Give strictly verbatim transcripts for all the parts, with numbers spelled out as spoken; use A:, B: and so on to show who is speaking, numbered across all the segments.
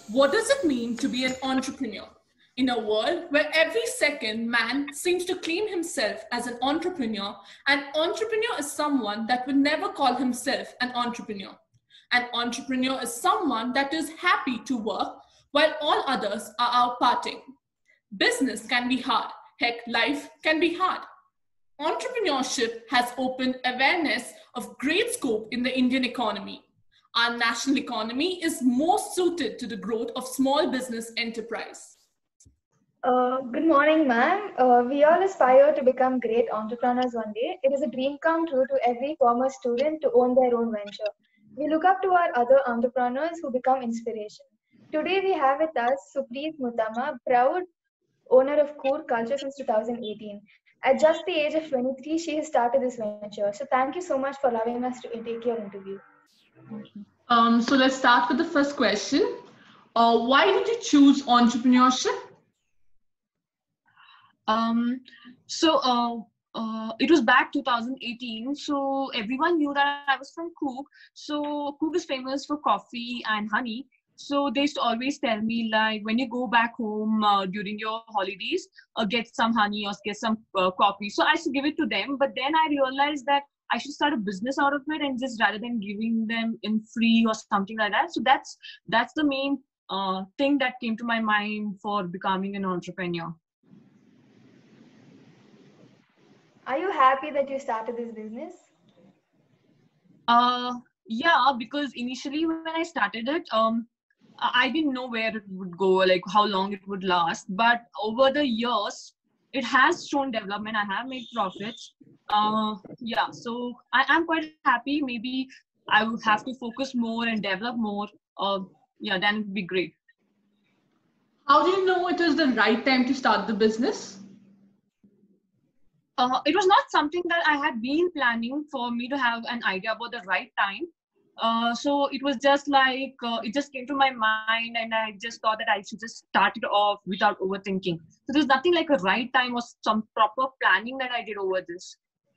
A: What does it mean to be an entrepreneur? In a world where every second man seems to claim himself as an entrepreneur, an entrepreneur is someone that would never call himself an entrepreneur. An entrepreneur is someone that is happy to work while all others are out partying. Business can be hard. Heck, life can be hard. Entrepreneurship has opened awareness of great scope in the Indian economy. Our national economy is most suited to the growth of small business enterprise.
B: Uh, good morning, ma'am. Uh, we all aspire to become great entrepreneurs one day. It is a dream come true to every former student to own their own venture. We look up to our other entrepreneurs who become inspiration. Today we have with us Supreet Mutama, proud owner of Coor Culture since two thousand eighteen. At just the age of twenty-three, she has started this venture. So thank you so much for allowing us to take your interview.
A: Um, so let's start with the first question. Uh, why did you choose entrepreneurship?
C: Um, so uh, uh, it was back two thousand eighteen. So everyone knew that I was from Coorg. So Coorg is famous for coffee and honey. So they used to always tell me, like, when you go back home uh, during your holidays, uh, get some honey or get some uh, coffee. So I used to give it to them. But then I realized that I should start a business out of it, and just rather than giving them in free or something like that. So that's that's the main uh, thing that came to my mind for becoming an entrepreneur.
B: Are you happy that you started this business?
C: Uh, yeah, because initially when I started it, um, I didn't know where it would go, like how long it would last. But over the years, it has shown development. I have made profits. Uh, yeah, so I am quite happy. Maybe I would have to focus more and develop more. Uh, yeah, then it would be great.
A: How do you know it is the right time to start the business?
C: Uh, it was not something that I had been planning for me to have an idea about the right time. Uh, so it was just like, uh, it just came to my mind, and I just thought that I should just start it off without overthinking. So there's nothing like a right time or some proper planning that I did over this.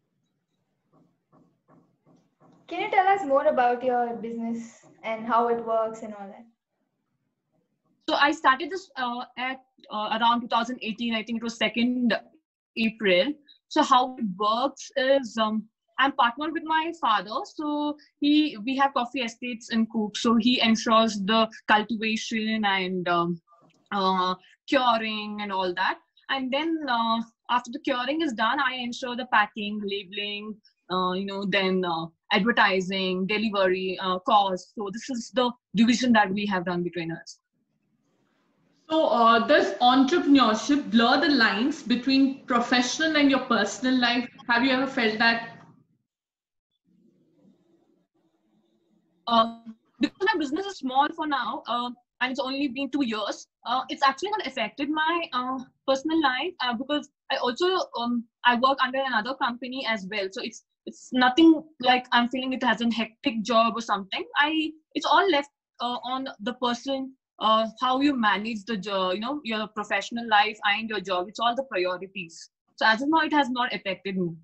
B: Can you tell us more about your business and how it works and all that?
C: So I started this uh, at uh, around two thousand eighteen. I think it was second April. So how it works is, um, I'm partnered with my father. So he, we have coffee estates in Coorg. So he ensures the cultivation and um, uh, curing and all that. And then uh, after the curing is done, I ensure the packing, labeling, uh, you know, then uh, advertising, delivery, uh, cost. So this is the division that we have done between us.
A: So uh, does entrepreneurship blur the lines between professional and your personal life? Have you ever felt that?
C: Uh, because my business is small for now, uh, and it's only been two years, uh, it's actually not affected my uh, personal life uh, because I also um, I work under another company as well. So it's it's nothing like I'm feeling it as a hectic job or something. I it's all left uh, on the person. Uh, how you manage the job, you know, your professional life and your job. It's all the priorities. So as of now, it has not affected me.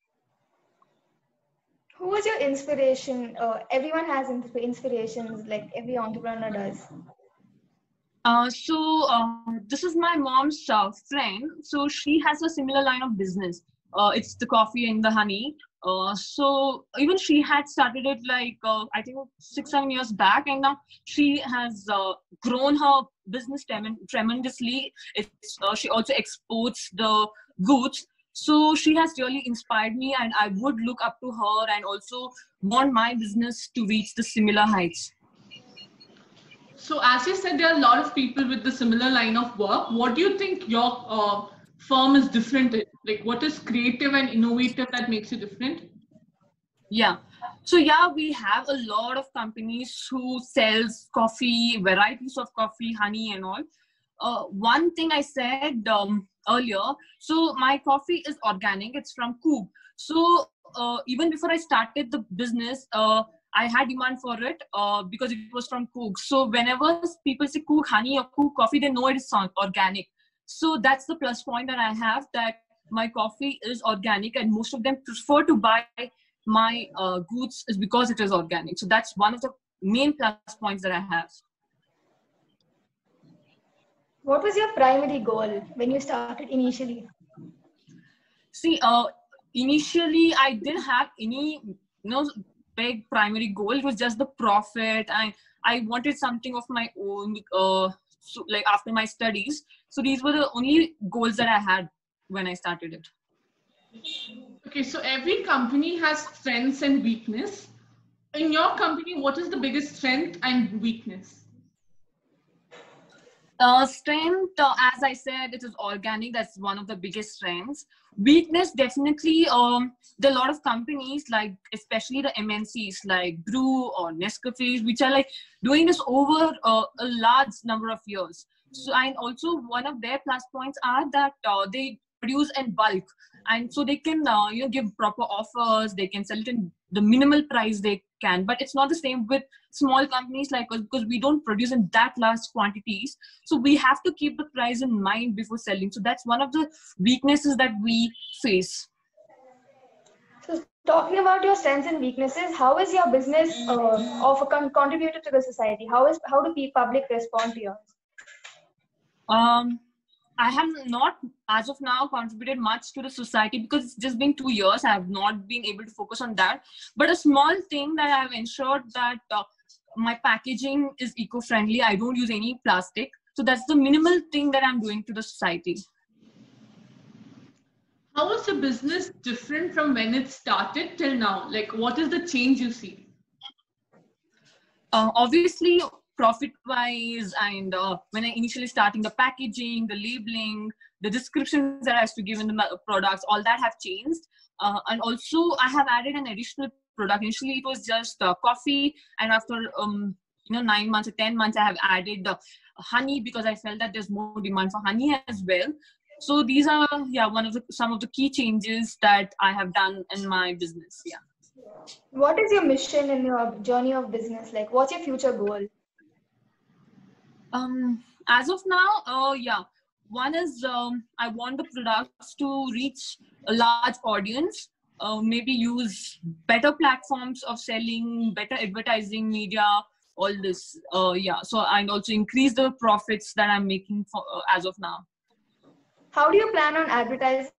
B: Who was your inspiration? Uh, everyone has inspirations, like every entrepreneur does.
C: Uh, so uh, this is my mom's uh, friend. So she has a similar line of business. Uh, it's the coffee and the honey. Uh, so even she had started it like uh, I think six seven years back, and now she has uh, grown her business trem- tremendously. It's uh, she also exports the goods. So she has really inspired me, and I would look up to her and also want my business to reach the similar heights.
A: So as you said, there are a lot of people with the similar line of work. What do you think your uh, firm is different in? Like, what is creative and innovative that makes you different?
C: Yeah. So yeah, we have a lot of companies who sells coffee, varieties of coffee, honey and all. Uh, one thing I said um, earlier, so my coffee is organic. It's from Coorg. So uh, even before I started the business, uh, I had demand for it uh, because it was from Coorg. So whenever people say Coorg honey or Coorg coffee, they know it is organic. So that's the plus point that I have, that my coffee is organic, and most of them prefer to buy my uh, goods is because it is organic. So that's one of the main plus points that I have.
B: What was your primary goal when you started initially?
C: See, uh, initially I didn't have any, you know, big primary goal. It was just the profit, and I wanted something of my own, uh, so, like after my studies. So these were the only goals that I had when I started it.
A: Okay, so every company has strengths and weakness. In your company, what is the biggest strength and weakness?
C: Uh, strength, uh, as I said, it is organic. That's one of the biggest strengths. Weakness, definitely. Um, there are a lot of companies, like especially the M N Cs like Brew or Nescafe, which are like doing this over uh, a large number of years. So, and also one of their plus points are that uh, they produce in bulk, and so they can uh, you know give proper offers. They can sell it in the minimal price they can. But it's not the same with small companies like us, because we don't produce in that large quantities. So we have to keep the price in mind before selling. So that's one of the weaknesses that we face.
B: So talking about your strengths and weaknesses, how is your business uh, of a con- contributed to the society? How is how do the public respond to yours?
C: Um, I have not, as of now, contributed much to the society because it's just been two years. I have not been able to focus on that. But a small thing that I have ensured that uh, my packaging is eco-friendly. I don't use any plastic. So that's the minimal thing that I'm doing to the society.
A: How is the business different from when it started till now? Like, what is the change you see?
C: Uh, obviously, profit-wise, and uh, when I initially starting the packaging, the labeling, the descriptions that I have to give in the products, all that have changed. Uh, and also, I have added an additional product. Initially, it was just uh, coffee, and after um, you know nine months or ten months, I have added uh, honey because I felt that there's more demand for honey as well. So these are yeah one of the some of the key changes that I have done in my business. Yeah.
B: What is your mission in your journey of business? Like, what's your future goal?
C: Um, as of now, uh, yeah, one is um, I want the products to reach a large audience. Uh, maybe use better platforms of selling, better advertising media, all this. Uh, yeah, so and also increase the profits that I'm making for uh, as of now.
B: How do you plan on advertising?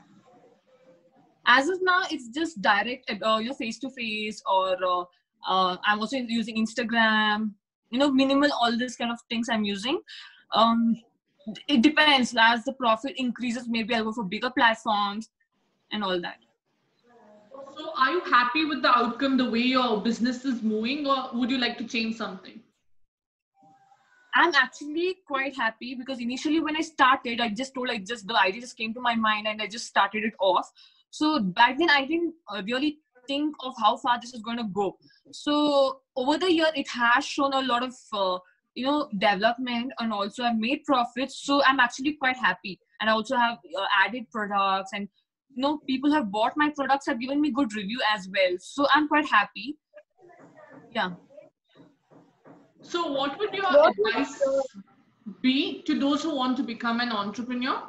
C: As of now, it's just direct, uh, you know, face to face, or uh, uh, I'm also using Instagram. You know, minimal all this kind of things I'm using. Um, it depends. As the profit increases, maybe I'll go for bigger platforms and all that.
A: So, are you happy with the outcome, the way your business is moving, or would you like to change something?
C: I'm actually quite happy because initially when I started, I just told, like, just the idea just came to my mind and I just started it off. So back then I didn't uh, really think of how far this is going to go. So over the year, it has shown a lot of, uh, you know, development, and also I've made profits. So I'm actually quite happy. And I also have uh, added products, and, you know, people have bought my products, have given me good review as well. So I'm quite happy. Yeah.
A: So, what would your
B: What
A: advice be to those who want to become an entrepreneur?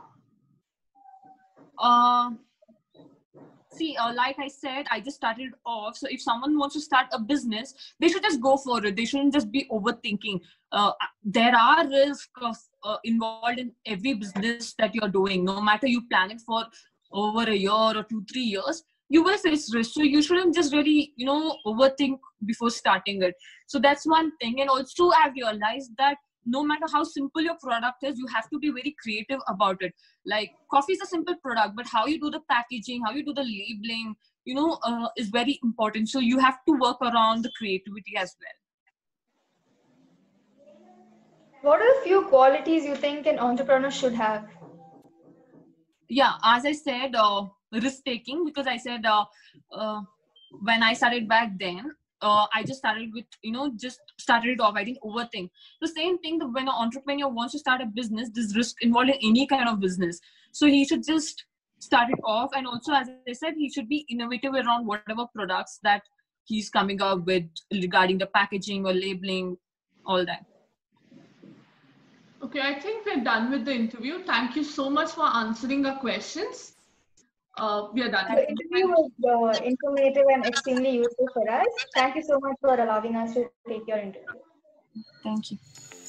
C: Uh, see, uh, like I said, I just started off. So if someone wants to start a business, they should just go for it. They shouldn't just be overthinking. Uh, there are risks of, uh, involved in every business that you're doing. No matter you plan it for over a year or two, three years, you will face risk. So you shouldn't just really, you know, overthink before starting it. So that's one thing. And also I've realized that no matter how simple your product is, you have to be very creative about it. Like, coffee is a simple product, but how you do the packaging, how you do the labeling, you know, uh, is very important. So you have to work around the creativity as well.
B: What are the few qualities you think an entrepreneur should have?
C: Yeah, as I said, uh, risk taking, because I said uh, uh, when I started back then, uh, I just started with, you know, just started it off. I didn't overthink. The same thing that when an entrepreneur wants to start a business, there's risk involved in any kind of business. So he should just start it off. And also, as I said, he should be innovative around whatever products that he's coming up with regarding the packaging or labeling, all that.
A: Okay, I think we're done with the interview. Thank you so much for answering our questions. Uh, we are done.
B: The interview was uh, informative and extremely useful for us. Thank you so much for allowing us to take your interview.
C: Thank you.